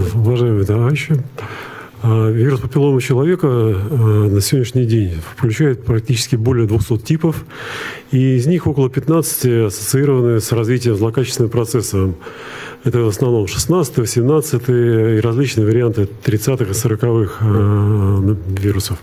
уважаемые товарищи, вирус папилломы человека на сегодняшний день включает практически более 200 типов, и из них около 15 ассоциированы с развитием злокачественным процессом. Это в основном 16, 18 и различные варианты 30-х и 40-х вирусов.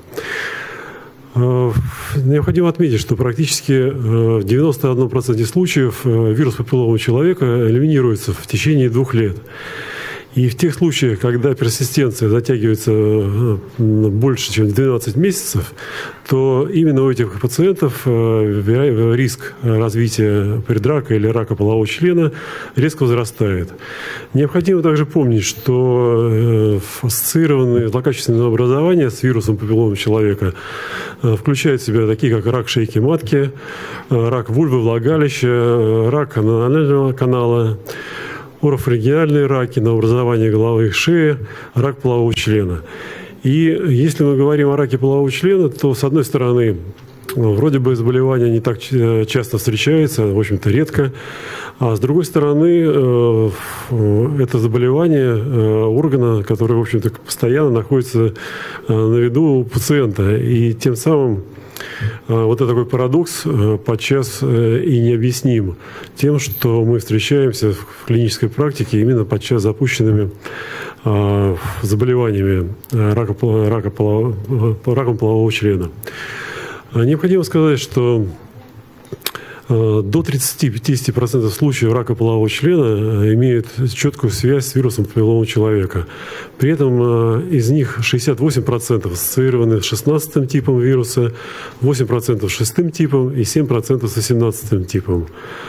Необходимо отметить, что практически в 91% случаев вирус папилломы человека элиминируется в течение 2 лет. И в тех случаях, когда персистенция затягивается больше, чем 12 месяцев, то именно у этих пациентов риск развития предрака или рака полового члена резко возрастает. Необходимо также помнить, что ассоциированные злокачественные образования с вирусом папилломы человека включают в себя такие, как рак шейки матки, рак вульвы влагалища, рак анального канала, орофарингеальные раки на образование головы и шеи, рак полового члена. И если мы говорим о раке полового члена, то, с одной стороны, вроде бы заболевание не так часто встречается, в общем-то, редко. А с другой стороны, это заболевание органа, который, в общем-то, постоянно находится на виду у пациента. И тем самым вот это такой парадокс подчас и необъясним тем, что мы встречаемся в клинической практике именно подчас запущенными заболеваниями раком полового члена. Необходимо сказать, что до 30-50% случаев рака полового члена имеют четкую связь с вирусом папилломы человека. При этом из них 68% ассоциированы с 16 типом вируса, 8% с 6 типом и 7% с 18 типом.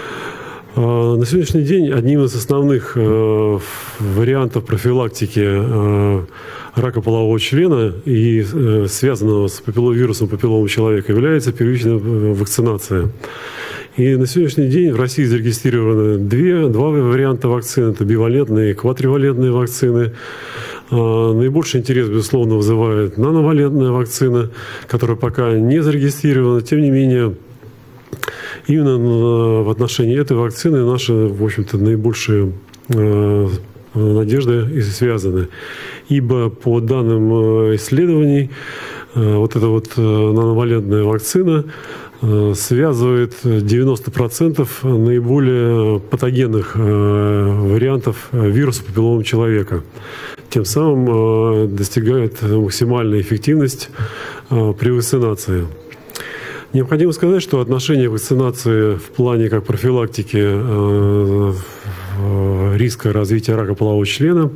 На сегодняшний день одним из основных вариантов профилактики рака полового члена и связанного с вирусом папилломы человека является первичная вакцинация. И на сегодняшний день в России зарегистрированы два варианта вакцин. Это бивалентные и квадривалентные вакцины. Наибольший интерес, безусловно, вызывает нановалентная вакцина, которая пока не зарегистрирована. Тем не менее, именно в отношении этой вакцины наши, в общем-то, наибольшие надежды и связаны. Ибо по данным исследований, вот эта вот нановалентная вакцина связывает 90% наиболее патогенных вариантов вируса папилломы человека. Тем самым достигает максимальной эффективность при вакцинации. Необходимо сказать, что отношение вакцинации в плане как профилактики риска развития рака полового члена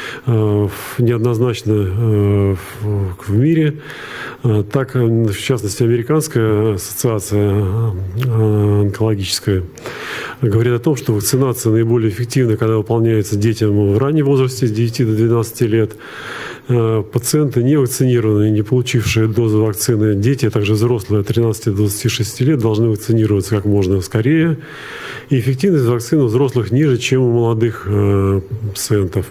неоднозначно в мире. Так, в частности, Американская ассоциация онкологическая говорит о том, что вакцинация наиболее эффективна, когда выполняется детям в раннем возрасте с 9 до 12 лет. Пациенты, не вакцинированные, не получившие дозу вакцины, дети, а также взрослые от 13 до 26 лет, должны вакцинироваться как можно скорее. И эффективность вакцины у взрослых ниже, чем у молодых пациентов.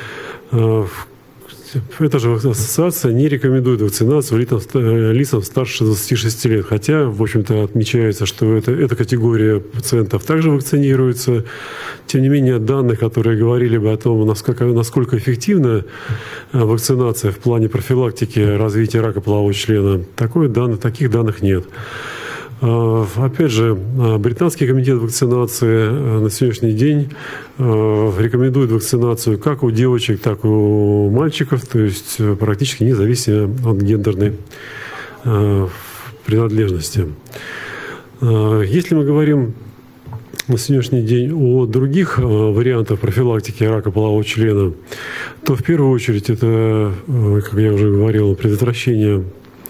Эта же ассоциация не рекомендует вакцинацию лицам старше 26 лет. Хотя, в общем-то, отмечается, что эта категория пациентов также вакцинируется. Тем не менее, данных, которые говорили бы о том, насколько эффективна вакцинация в плане профилактики развития рака полового члена, таких данных нет. Опять же, Британский комитет вакцинации на сегодняшний день рекомендует вакцинацию как у девочек, так и у мальчиков, то есть практически независимо от гендерной принадлежности. Если мы говорим на сегодняшний день о других вариантах профилактики рака полового члена, то в первую очередь это, как я уже говорил, предотвращение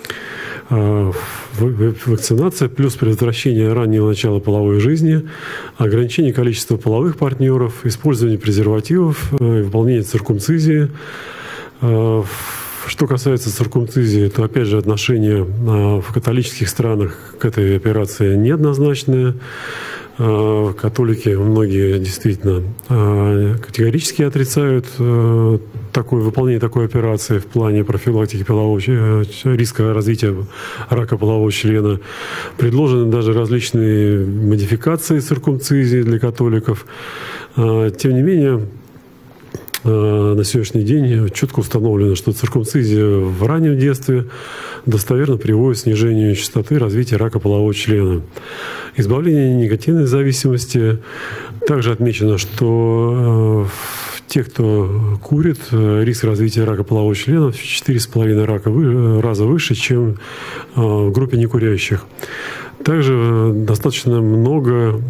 вакцинация плюс предотвращение раннего начала половой жизни, ограничение количества половых партнеров, использование презервативов, выполнение циркумцизии. Что касается циркумцизии, то опять же отношение в католических странах к этой операции неоднозначное. Католики многие действительно категорически отрицают выполнение такой операции в плане профилактики риска развития рака полового члена. Предложены даже различные модификации циркумцизии для католиков. Тем не менее, на сегодняшний день четко установлено, что циркумцизия в раннем детстве достоверно приводит к снижению частоты развития рака полового члена. Избавление от никотиновой зависимости. Также отмечено, что те, кто курит, риск развития рака полового члена в 4,5 раза выше, чем в группе некурящих. Также достаточно много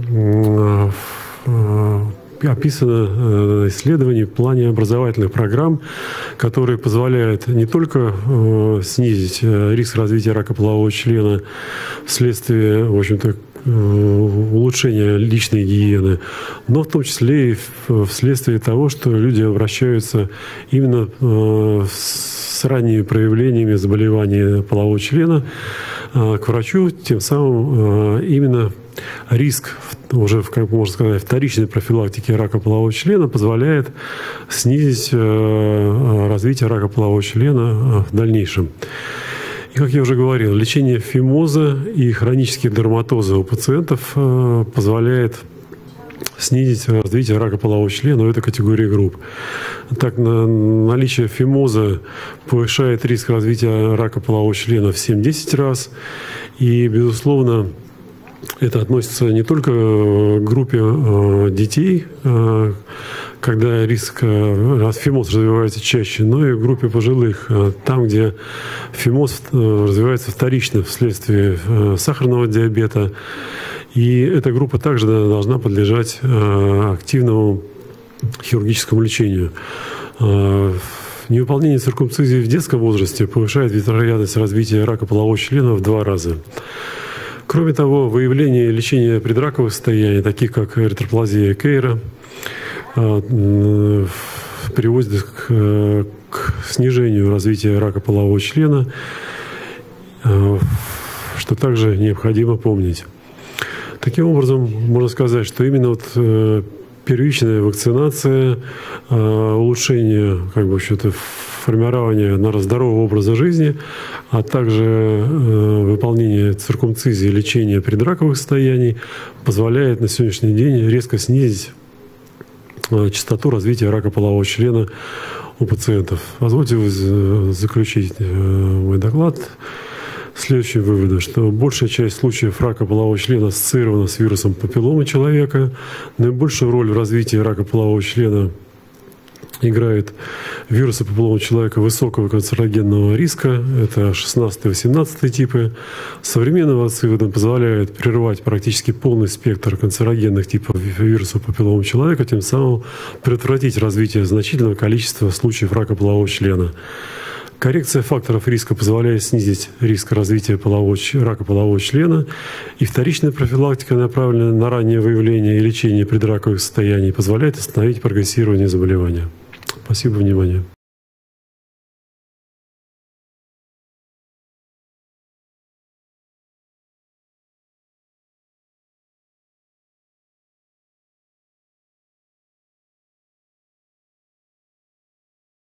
описано исследований в плане образовательных программ, которые позволяют не только снизить риск развития рака полового члена вследствие, в общем-то, улучшения личной гигиены, но в том числе и вследствие того, что люди обращаются именно с ранними проявлениями заболевания полового члена к врачу, тем самым именно риск уже, как можно сказать, вторичной профилактики рака полового члена позволяет снизить развитие рака полового члена в дальнейшем. И, как я уже говорил, лечение фимоза и хронических дерматоза у пациентов позволяет снизить развитие рака полового члена в этой категории групп. Так, наличие фимоза повышает риск развития рака полового члена в 7-10 раз. И, безусловно, это относится не только к группе детей, когда риск фимоз развивается чаще, но и в группе пожилых, там, где фимоз развивается вторично вследствие сахарного диабета. И эта группа также должна подлежать активному хирургическому лечению. Невыполнение циркумцизии в детском возрасте повышает вероятность развития рака полового члена в 2 раза. Кроме того, выявление и лечение предраковых состояний, таких как эритроплазия Кейра, приводит к снижению развития рака полового члена, что также необходимо помнить. Таким образом, можно сказать, что именно первичная вакцинация, улучшение формирования здорового образа жизни, а также выполнение циркумцизии и лечения предраковых состояний позволяет на сегодняшний день резко снизить частоту развития рака полового члена у пациентов. Позвольте заключить мой доклад следующим выводом, что большая часть случаев рака полового члена ассоциирована с вирусом папилломы человека. Наибольшую роль в развитии рака полового члена играют вирусы папилломы человека высокого канцерогенного риска, это 16-18 типы. Современные вакцины позволяют прерывать практически полный спектр канцерогенных типов вирусов папилломы человека, тем самым предотвратить развитие значительного количества случаев рака полового члена. Коррекция факторов риска позволяет снизить риск развития рака полового члена, и вторичная профилактика, направленная на раннее выявление и лечение предраковых состояний, позволяет остановить прогрессирование заболевания. Спасибо за внимание.